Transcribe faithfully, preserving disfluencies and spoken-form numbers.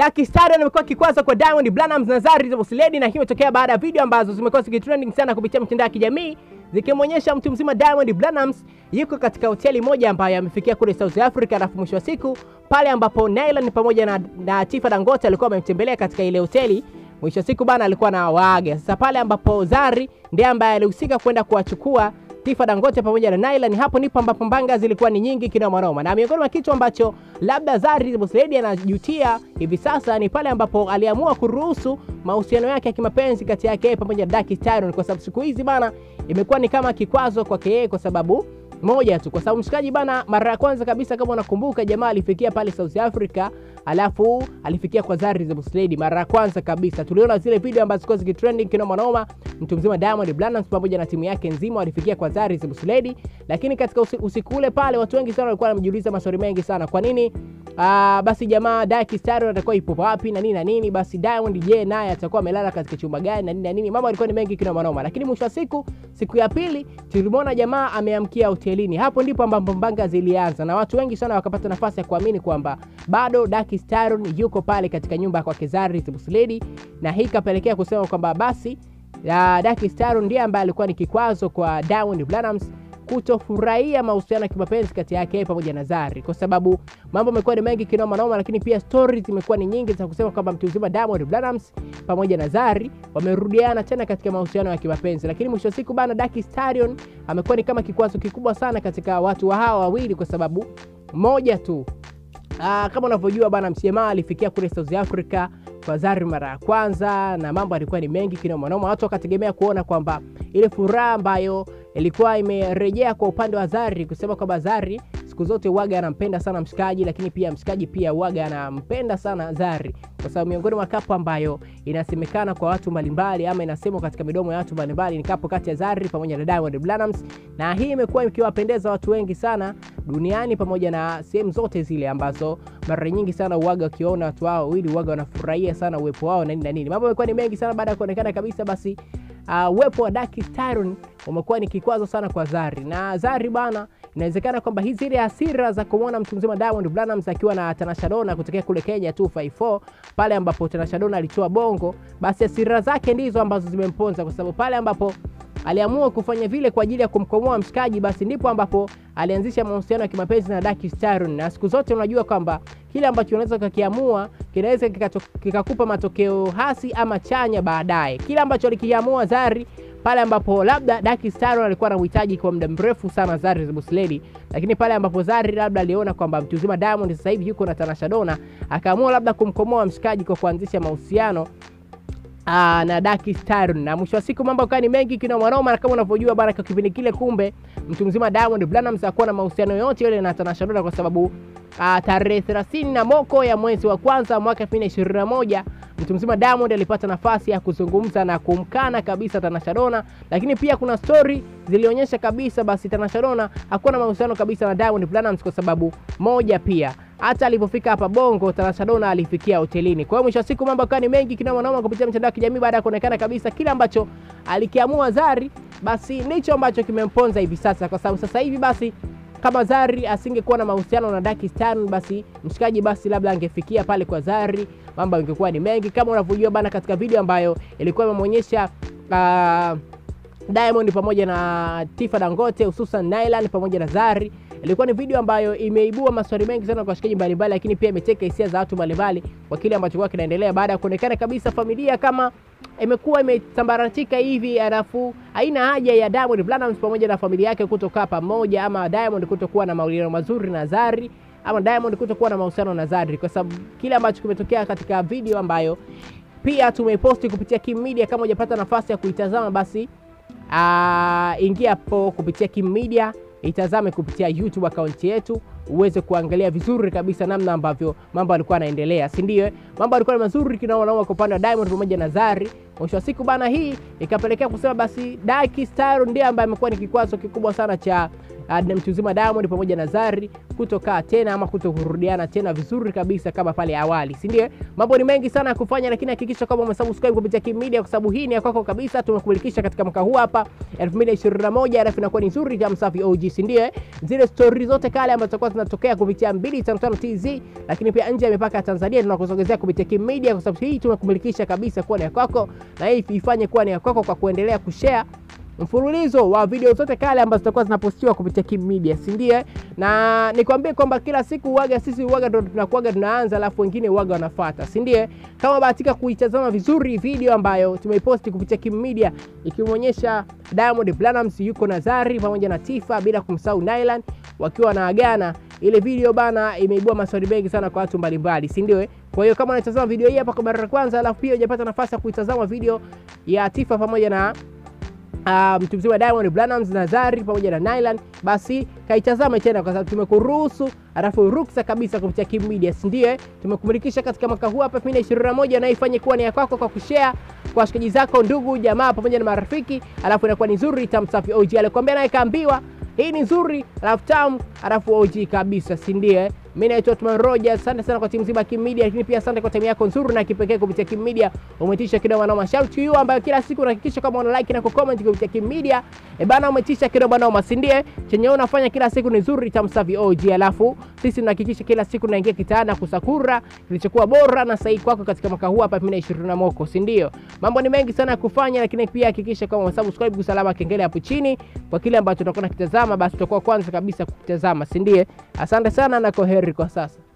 DarkStallion amekuwa kikwazo kwa Diamond Platnumz na Zari the Boss Lady, na hiyo imetokea baada ya video ambazo zimekuwa zikitrending sana kupitia mitandao ya kijamii zikimonyesha mtu mzima Diamond Platnumz yuko katika hoteli moja ambayo amefikia kule South Africa, alafu mwisho wa siku pale ambapo Nailan pamoja na, na Tifa Dangote alikuwa amemtembelea katika ile hoteli, mwisho wa siku bana alikuwa na waaga. Sasa pale ambapo Zari ndiye ambaye alihusika kwenda kuwachukua Tifa Dangote pamoja na Nailan, hapo ndipo ambapo mbanga zilikuwa ni nyingi kinoma noma. Na miongoni mwa kitu ambacho labda Zari the Boss Lady anajutia hivi sasa ni pale ambapo aliamua kuruhusu mahusiano yake ya kimapenzi kati yake pamoja na DarkStallion, kwa sababu siku hizi bana imekuwa ni kama kikwazo kwake yeye kwa sababu moja tu, kwa sababu mshikaji bana mara ya kwanza kabisa kama unakumbuka jamaa alifikia pale South Africa, alafu alifikia kwa Zari the Boss Lady mara ya kwanza kabisa. Tuliona zile video ambazo zilikuwa zikitrending kinoma noma, mtu mzima Diamond Platnumz pamoja na timu yake nzima walifikia kwa Zari the Boss Lady, lakini katika usiku ule pale watu wengi sana walikuwa wanajiuliza maswali mengi sana. Kwa nini ah basi jamaa DarkStallion atakuwa ipo wapi na nini na nini, basi Diamond je naye atakuwa amelala katika chumba gani na nini na nini, mambo yalikuwa ni mengi kinoma noma. Lakini mwisho wa siku siku ya pili tulimwona jamaa ameamkia hotelini. Hapo ndipo ambapo mbanga zilianza na watu wengi sana wakapata nafasi ya kuamini kwamba bado DarkStallion yuko pale katika nyumba kwa Zari the Boss Lady, na hii kapelekea kusema kwamba basi ya DarkStallion ndiye ambaye alikuwa ni kikwazo kwa Diamond Platnumz kutofurahia mahusiano ya kimapenzi kati yake pamoja na Zari, kwa sababu mambo yamekuwa ni mengi kinoma noma, lakini pia stories zimekuwa ni nyingi za kusema kwamba mtu mzima Diamond Platnumz pamoja na Zari wamerudiana tena katika mahusiano ya kimapenzi. Lakini mwisho wa siku bana DarkStallion amekuwa ni kama kikwazo kikubwa sana katika watu wa hawa wawili kwa sababu moja tu. Ah, kama unavyojua bana Msamaha alifikia kule South Africa kwa Zari mara ya kwanza na mambo yalikuwa ni mengi kinoma noma. Watu wakategemea kuona kwamba ile furaha ambayo ilikuwa imerejea kwa upande wa Zari, kusema kwamba Zari siku zote waga anampenda sana mshikaji, lakini pia mshikaji pia waga anampenda sana Zari, kwa sababu miongoni mwa kapo ambayo inasemekana kwa watu mbalimbali ama inasemwa katika midomo ya watu mbalimbali ni kapo kati ya Zari pamoja na Diamond Platnumz, na hii imekuwa ikiwapendeza watu wengi sana duniani pamoja na sehemu zote zile ambazo mara nyingi sana uwaga ukiona watu wao wawili uwaga wanafurahia sana uwepo wao na nini na nini. Mambo yamekuwa ni mengi sana baada ya kuonekana kabisa basi uh, uwepo wa DarkStallion umekuwa ni kikwazo sana kwa Zari. Na Zari bana inawezekana kwamba hizi ile hasira za kumwona mtu mzima Diamond Platnumz akiwa na Tanasha Donna kutokea kule Kenya two five four pale ambapo Tanasha Donna alitoa bongo, basi hasira zake ndizo ambazo zimemponza, kwa sababu pale ambapo aliamua kufanya vile kwa ajili ya kumkomoa mshikaji, basi ndipo ambapo alianzisha mahusiano ya kimapenzi na DarkStallion. Na siku zote unajua kwamba kile ambacho unaweza kukiamua kinaweza kikakupa matokeo hasi ama chanya baadaye. Kile ambacho alikiamua Zari pale ambapo labda DarkStallion alikuwa anahitaji kwa muda mrefu sana Zari the Boss Lady, lakini pale ambapo Zari labda aliona kwamba mtu mzima Diamond sasa hivi yuko na Tanasha Donna, akaamua labda kumkomoa mshikaji kwa kuanzisha mahusiano Ah, na DarkStallion. Na mwisho wa siku mambo kani mengi kinoma noma, kama unavyojua bana kwa kipindi kile kumbe mtu mzima Diamond Platnumz hakuwa na mahusiano yote yale na Tanasha Donna, kwa sababu ah, tarehe thelathini na moko ya mwezi wa kwanza mwaka elfu mbili na ishirini na moja mtu mzima Diamond alipata nafasi ya kuzungumza na kumkana kabisa Tanasha Donna, lakini pia kuna story zilionyesha kabisa basi Tanasha Donna hakuwa na mahusiano kabisa na Diamond Platnumz, kwa sababu moja pia hata alipofika hapa Bongo Tanasha Donna alifikia hotelini. Kwa hiyo mwisho wa siku mambo kani mengi kinoma noma kupitia mitandao ya kijamii baada ya kuonekana kabisa kile ambacho alikiamua Zari basi ndicho ambacho kimemponza hivi sasa, kwa sababu sasa hivi basi kama Zari asingekuwa na mahusiano na DarkStallion basi mshikaji basi labda angefikia pale kwa Zari, mambo yangekuwa ni mengi kama unavyojua bana katika video ambayo ilikuwa imeonyesha uh, Diamond pamoja na Tifa Dangote hususan Nailan pamoja na Zari. Ilikuwa ni video ambayo imeibua maswali mengi sana kwa washikaji mbalimbali, lakini pia imeteka hisia za watu mbalimbali kwa kile ambacho kwa kinaendelea baada ya kuonekana kabisa familia kama imekuwa imetambaratika hivi, alafu haina haja ya Diamond Platnumz pamoja na familia yake kutokaa pamoja, ama Diamond kutokuwa na mahusiano mazuri na Zari, ama Diamond kutokuwa na mahusiano na Zari, kwa sababu kile ambacho kimetokea katika video ambayo pia tumeiposti kupitia Kim Media. Kama hujapata nafasi ya kuitazama basi uh, ingia hapo kupitia Kim Media, itazame kupitia YouTube account yetu uweze kuangalia vizuri kabisa namna ambavyo mambo yalikuwa yanaendelea, si ndio? Mambo yalikuwa mazuri kinao naona kwa upande wa Diamond pamoja na Zari. Mwisho wa siku bana hii ikapelekea kusema basi DarkStallion ndiye ambaye amekuwa ni kikwazo kikubwa sana cha uh, mtu mzima Diamond pamoja na Zari kutokaa tena ama kutokurudiana tena vizuri kabisa kama pale awali, si ndio? Mambo ni mengi sana kufanya, lakini hakikisha kama umesubscribe kupitia Kim Media, kwa sababu hii ni ya kwako kabisa. Tumekulikisha katika mwaka huu hapa elfu mbili ishirini na moja, alafu inakuwa ni nzuri kama Msafi O G, si ndio? Zile stories zote kale ambazo zitakuwa zinatokea kupitia mbili tano tano T Z, lakini pia nje ya mipaka ya Tanzania tunakusogezea kupitia Kim Media, kwa sababu hii tumekulikisha kabisa kuwa ni ya kwako, na hii ifanye kuwa ni ya kwako kwa kuendelea kushare mfululizo wa video zote kale ambazo zitakuwa zinapostiwa kupitia Kim Media, si ndio? Na nikwambie kwamba kila siku uaga sisi uaga ndo tunakuaga tunaanza, alafu wengine uaga wanafuata, si ndio? Kama bahatika kuitazama vizuri video ambayo tumeiposti kupitia Kim Media ikimuonyesha Diamond Platnumz yuko na Zari pamoja na Tifa bila kumsahau Nylan wakiwa wanaagana, ile video bana imeibua maswali mengi sana kwa watu mbalimbali, si ndio? Kwa hiyo kama unatazama video hii hapa kwa mara ya kwanza, alafu pia hujapata nafasi ya kuitazama video ya Tifa pamoja na Uh, mtu mzima Diamond Platnumz na Zari pamoja na Nylan, basi kaitazame tena, kwa sababu tumekuruhusu alafu ruksa kabisa kupitia Kim Media, ndio tumekumilikisha katika mwaka huu hapa elfu mbili ishirini na moja, na ifanye kuwa ni ya kwako kwa kushare kwa washikaji zako, ndugu, jamaa pamoja na marafiki, alafu inakuwa ni nzuri tamu Msafi O G. Alikwambia naye kaambiwa hii ni nzuri alafu tamu alafu O G kabisa, si ndio? Mimi naitwa Tuman Rogers, asante sana kwa timu nzima Kim Media, lakini pia asante kwa timu yako nzuri na kipekee kupitia Kim Media. Umetisha kidogo na shout to you ambayo kila siku unahakikisha kama una like na comment kupitia Kim Media. E bana, umetisha kidogo na masindie. Chenye unafanya kila siku ni nzuri tamu Msafi O G, alafu sisi tunahakikisha kila siku tunaingia kitaana kusakura kilichokuwa bora na sahihi kwako katika mwaka huu hapa elfu mbili ishirini na moja, si ndio? Mambo ni mengi sana kufanya, lakini pia hakikisha kama umesubscribe kusalama kengele hapo chini kwa kile ambacho tutakuwa tunakitazama, basi tutakuwa kwanza kabisa kukitazama, si ndio? Asante sana na kwaheri kwa sasa.